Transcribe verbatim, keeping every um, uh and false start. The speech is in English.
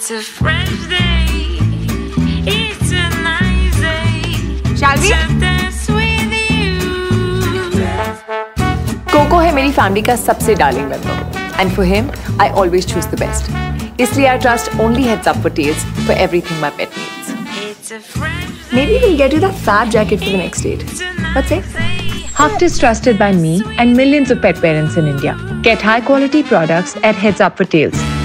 It's a fresh day. It's a nice day. Shall we? To dance with you. Coco है मेरी family का सबसे darling member, and for him, I always choose the best. इसलिए I trust only Heads Up for Tails for everything my pet needs. It's a fresh day. Maybe we'll get you that fab jacket for the next date. What's it? Huft is trusted by me and millions of pet parents in India. Get high quality products at Heads Up for Tails.